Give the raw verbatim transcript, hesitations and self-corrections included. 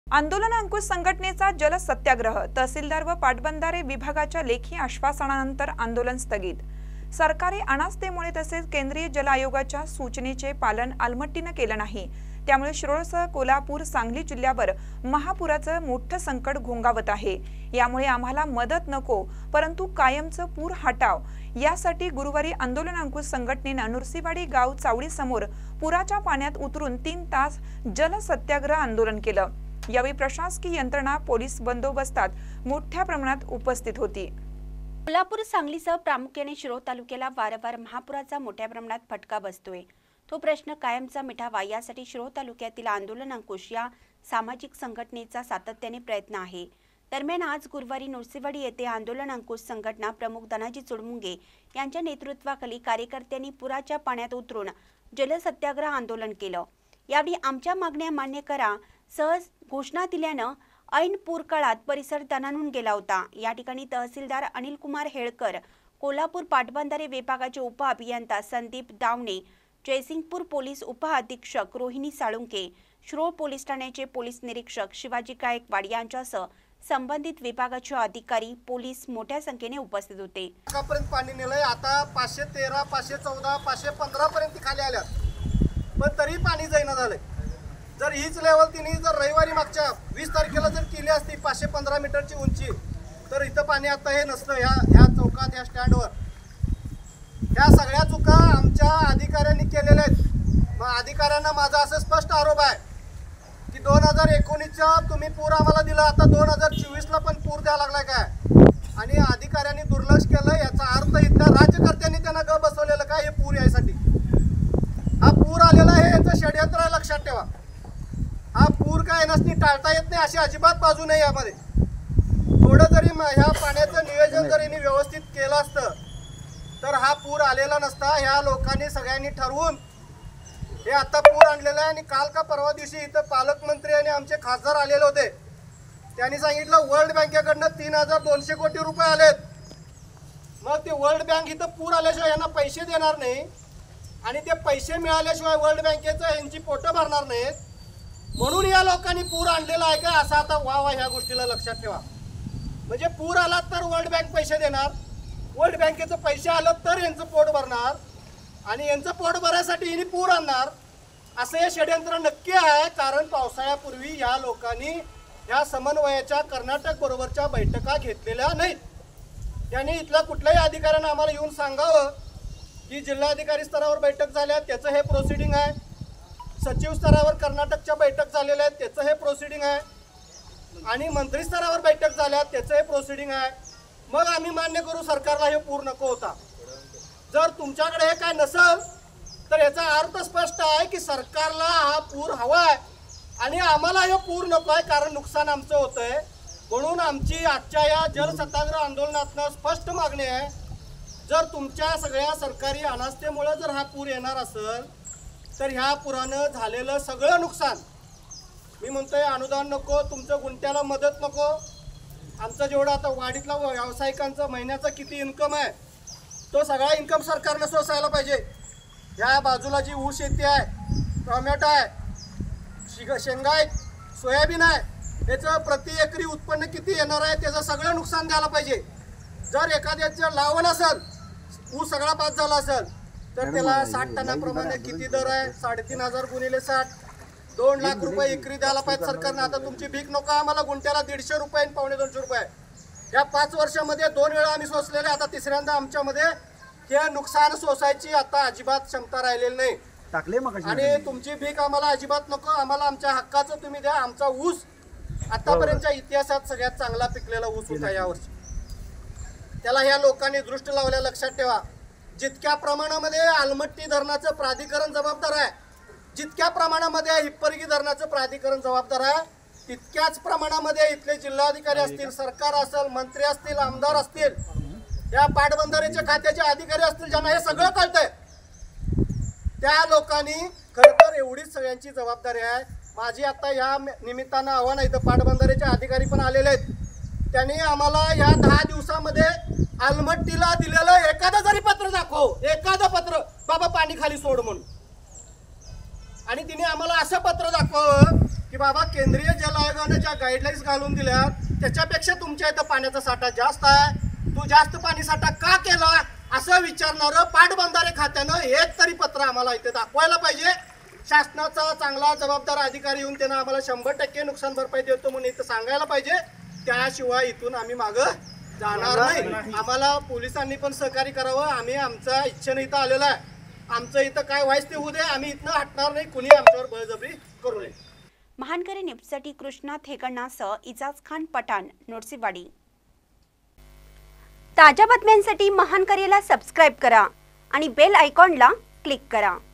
आंदोलन अंकुश संघटनेचा जल सत्याग्रह, तहसीलदार व पाटबंधारे विभागाच्या लेखी आश्वासनानंतर आंदोलन स्थगित। सरकारी अनास्थेमुळे तसेच केंद्रीय जल आयोगाच्या सूचनेचे पालन आलमट्टीने केले नाही, त्यामुळे शिरोळसह कोल्हापूर सांगली जिल्ह्यावर महापुराचे मोठे संकट घोंगावत आहे। यामुळे आम्हाला मदत नको, परंतु कायमचे पूर हटाव यासाठी गुरुवारी आंदोलन अंकुश संघटनेने नुरसीवाडी गाव चावडी समोर पुराच्या पाण्यात उतरून तीन तास जल सत्याग्रह आंदोलन केले। यावेळी प्रशासकीय यंत्रणा पोलीस बंदोबस्तात मोठ्या प्रमाणात उपस्थित होती। कोल्हापूर सांगलीसह प्रामुख्याने शिरोळ तालुक्याला वारंवार महापुराचा मोठ्या प्रमाणात फटका बसतोय। तो प्रश्न कायमचा मिटावा यासाठी शिरोळ तालुक्यातील आंदोलन अंकुश या सामाजिक संघटनेचा सातत्याने प्रयत्न आहे। दरम्यान आज गुरुवारी नुरसीवाडी येथे आंदोलन अंकुश संघटना प्रमुख धनाजी चुडमुंगे यांच्या नेतृत्वाखाली कार्यकर्त्यांनी पुराच्या पाण्यात उतरून जल सत्याग्रह आंदोलन केलं। यावेळी आमच्या मागण्या मान्य करा सहज घोषणा दिल्यानं ऐन पूर काळात परिसर दणाणून गेला होता। या ठिकाणी तहसीलदार अनिल कुमार हेळकर, कोल्हापूर पाटबंधारे विभागाचे उप अभियंता संदीप दावणे, जयसिंगपूर पोलीस उप अधीक्षक रोहिणी साळुंके, शिरोळ पोलीस ठाण्याचे पोलीस निरीक्षक शिवाजी गायकवाड यांच्यासह संबंधित विभागाचे अधिकारी पोलीस मोठ्या संख्येने उपस्थित होते। आतापर्यंत पाणी नेलंय, आता पाचशे तेरा पाचशे चौदा पाचशे पंधरा पर्यंत खाली आल्या, पण तरी पाणी जाईना झालंय। जर हीच लेवल तिने जर रविवारी मागच्या वीस तारखेला जर केली असती पाचशे पंधरा मीटरची उंची, तर इथं पाणी आता हे नसतं। ह्या ह्या चौकात ह्या स्टँडवर ह्या सगळ्या चुका आमच्या अधिकाऱ्यांनी केलेल्या आहेत। मग अधिकाऱ्यांना माझा असं स्पष्ट आरोप आहे की दोन हजार एकोणीसचा तुम्ही पूर आम्हाला दिला, आता दोन हजार चोवीसला पण पूर द्यायला लागलाय काय? आणि अधिकाऱ्यांनी दुर्लक्ष केलं। याचा अर्थ इथल्या राज्यकर्त्यांनी त्यांना ग बसवलेलं काय हे पूर यायसाठी? हा पूर आलेला आहे, याचं षडयंत्र आहे, लक्षात ठेवा। हा पूर काय नसती टाळता येत नाही अशी अजिबात बाजू नाही यामध्ये। थोडं जरी ह्या पाण्याचं नियोजन जर यांनी व्यवस्थित केलं असतं तर हा पूर आलेला नसता। ह्या लोकांनी सगळ्यांनी ठरवून हे आता पूर आणलेला आहे। आणि काल का परवा दिवशी इथं पालकमंत्री आणि आमचे खासदार आलेले होते, त्यांनी सांगितलं वर्ल्ड बँकेकडनं तीन हजार दोनशे कोटी रुपये आलेत। मग ते वर्ल्ड बँक इथं पूर आल्याशिवाय यांना पैसे देणार नाही, आणि ते पैसे मिळाल्याशिवाय वर्ल्ड बँकेचं यांची पोटं भरणार नाहीत, म्हणून या लोकांनी पूर आणलेला आहे का असं आता वा वा ह्या गोष्टीला लक्षात ठेवा। म्हणजे पूर आला तर वर्ल्ड बँक पैसे देणार, वर्ल्ड बँकेचं पैसे आलं तर यांचं पोट भरणार, आणि यांचं पोट भरण्यासाठी हिने पूर आणणार, असं हे षडयंत्र नक्की आहे। कारण पावसाळ्यापूर्वी या लोकांनी ह्या समन्वयाच्या कर्नाटक बरोबरच्या बैठका घेतलेल्या नाहीत। त्यांनी इथल्या कुठल्याही अधिकाऱ्यांना आम्हाला येऊन सांगावं की जिल्हाधिकारी स्तरावर बैठक झाल्या, त्याचं हे प्रोसिडिंग आहे, सचिव स्तरावर कर्नाटकच्या बैठक झालेल्या आहेत, त्याचं हे प्रोसिडिंग आहे, आणि मंत्री स्तरावर बैठक झाल्या, त्याचं हे प्रोसिडिंग आहे। मग आम्ही मान्य करू सरकारला हे पूर नको होता। जर तुमच्याकडे हे काय नसेल तर याचा अर्थ स्पष्ट आहे की सरकारला हा पूर हवा आहे आणि आम्हाला हे पूर नको आहे, कारण नुकसान आमचं होतंय। म्हणून आमची आजच्या या जल सत्याग्रह आंदोलनातनं स्पष्ट मागणी आहे, जर तुमच्या सगळ्या सरकारी अनास्थेमुळे जर हा पूर येणार असेल तर ह्या पुरानं झालेलं सगळं नुकसान, मी म्हणतोय अनुदान नको, तुमचं गुंट्याला मदत नको, आमचं जेवढं आता वाडीतला व्यावसायिकांचा महिन्याचा किती इन्कम आहे तो सगळा इन्कम सरकारनं सोसायला पाहिजे। ह्या बाजूला जी ऊस शेती आहे, टोमॅटो आहे, शिग शेंगा आहे, सोयाबीन आहे, याचं प्रति एकरी उत्पन्न किती येणार आहे त्याचं सगळं नुकसान द्यायला पाहिजे। जर एखाद्याचं लावण असेल, ऊस सगळा बाद झाला असेल तर त्याला साठ टनाप्रमाणे किती दर आहे? साडेतीन हजार गुणिले साठ, दोन लाख रुपये एकरी द्यायला पाहिजे सरकारनं। आता तुमची भीक नको आम्हाला, गुंट्याला दीडशे रुपये पावणे दोनशे रुपये या पाच वर्षामध्ये दोन वेळा आम्ही सोसलेले, आता तिसऱ्यांदा आमच्यामध्ये हे नुकसान सोसायची आता अजिबात क्षमता राहिलेली नाही टाकले मग। आणि तुमची भीक आम्हाला अजिबात नको, आम्हाला आमच्या हक्काचं तुम्ही द्या। आमचा ऊस आतापर्यंतच्या इतिहासात सगळ्यात चांगला पिकलेला ऊस होता यावर्षी, त्याला ह्या लोकांनी दृष्टी लावल्या। लक्षात ठेवा, जितक्या प्रमाणामध्ये आलमट्टी धरणाचं प्राधिकरण जबाबदार आहे, जितक्या प्रमाणामध्ये हिप्परगी धरणाचं प्राधिकरण जबाबदार आहे, तितक्याच प्रमाणामध्ये इथले जिल्हाधिकारी असतील, सरकार असेल, मंत्री असतील, आमदार असतील, या पाटबंधारेच्या खात्याचे अधिकारी असतील, ज्यांना हे सगळं कळतंय, त्या लोकांनी खरं तर एवढीच सगळ्यांची जबाबदारी आहे। माझी आता या निमित्तानं आव्हान आहे, इथं पाटबंधारेचे अधिकारी पण आलेले आहेत, त्यांनी आम्हाला या दहा दिवसामध्ये आलमट्टीला दिलेलं एखादं जरी पत्र दाखव, एखादं पत्र बाबा पाणी खाली सोड म्हणून, आणि तिने आम्हाला असं पत्र दाखवावं की बाबा केंद्रीय जल आयोगाने ज्या गाईडलाईन्स घालून दिल्यात त्याच्यापेक्षा तुमच्या इथं पाण्याचा साठा जास्त आहे, तू जास्त पाणी साठा का केला असं विचारणारं पाटबंधारे खात्यानं एक तरी पत्र आम्हाला इथे दाखवायला पाहिजे. शासनाचा चांगला जबाबदार अधिकारी येऊन त्यांना आम्हाला शंभर टक्के नुकसान भरपाई देतो म्हणून इथं सांगायला पाहिजे. त्याशिवाय इथून आम्ही मागं जाणार नाही. आम्हाला पोलिसांनी पण सहकार्य करावं. आम्ही आमच्या इच्छेने इथं आलेलो आहे. आमचं इथं काय व्हायचं ते होऊ दे, आम्ही इथनं हटणार नाही. कुणी आमच्यावर बळजबरी करू नये. महानकरी न्यूजसाठी कृष्णा थेगणासह इजाज खान पठाण, नोर्सीवाडी. ताज्या बातम्यांसाठी महानकरीला सबस्क्राईब करा आणि बेल आयकॉनला क्लिक करा.